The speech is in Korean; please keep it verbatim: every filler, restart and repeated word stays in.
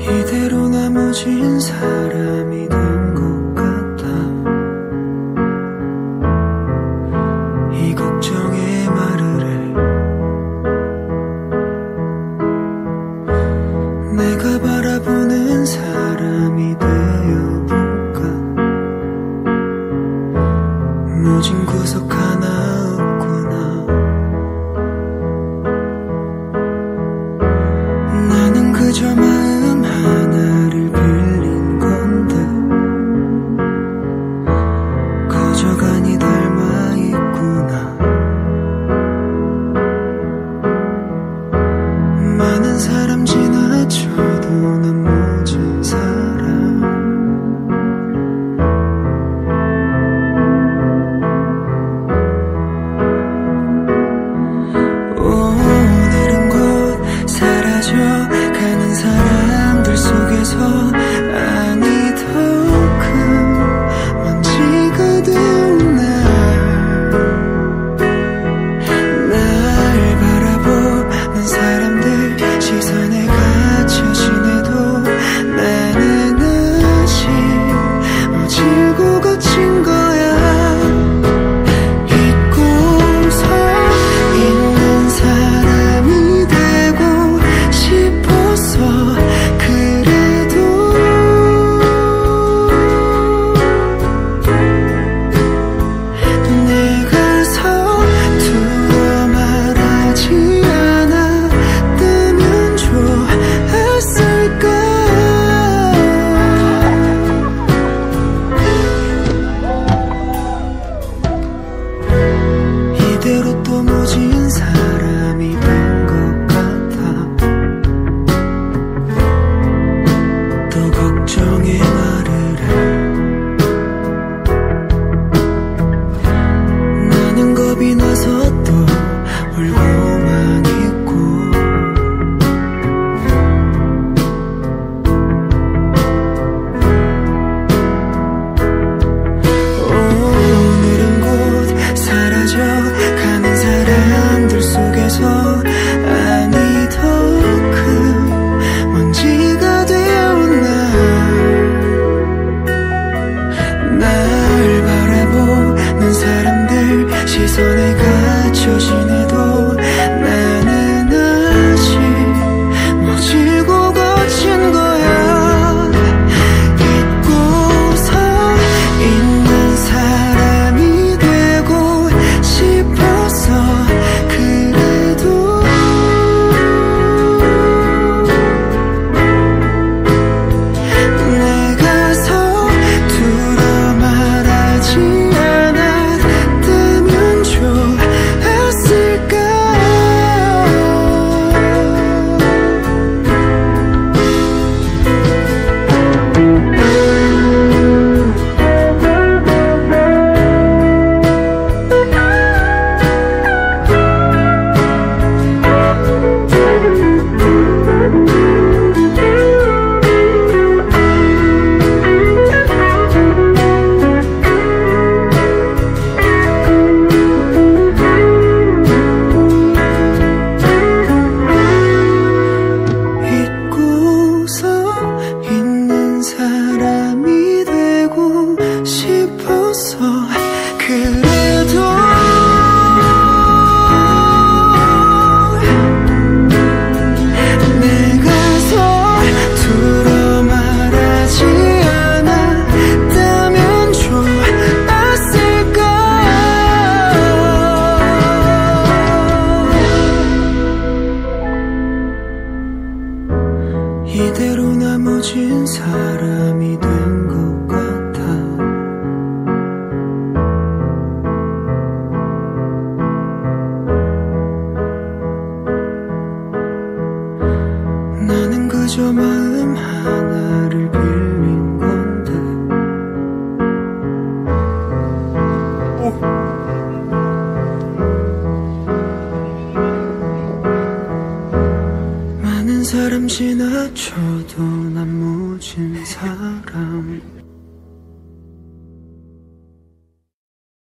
이대로 나머진 사람이 된 것 같아. 이 걱정에 말을 해. 내가 바라보는 사람이 되어볼까. 무진 구석 하나 없구나. 나는 그저 마음 하나를 빌린 건데 거저간이 닮아 있구나. 많은 사람 지나쳐도 난 모진 사람. 오늘은 곧 사라져 가는 사람들 속에서 아니 더 큰 먼지가 된 날, 날 바라보는 사람들 시선에 갇혀 지내도 나는 아직 모질고 거친 거야. 잊고서 있는 사람이 되고 싶어서 그래도 내가 서투러 말하지 않았다면 좋았을까. 이대로 또 모진 사람이 된 것 같아. 또 걱정에 말을 해. 나는 겁이 나서 또 울고만 있고. 오늘은 곧 사라져 가는 사람들 속에서 아니 더 큰 먼지가 되어온 날, 날 바라보는 사람들 시선에 갇혀 지내도 나는 아직 모질고 거친 거야. 잊고서 있는 사람이 되고 싶어서 그래도 내가 서투러 말하지 않았다면 좋았을까. 잊고서 있는 사람이 되고 싶어서 그래도 내가 서투러 말하지 않았다면 좋았을까. 이대로 나머진 사람이 된 것 같아. 나는 그저 마음 하나를 빌린 건데. 많은 사람 지나쳐도 난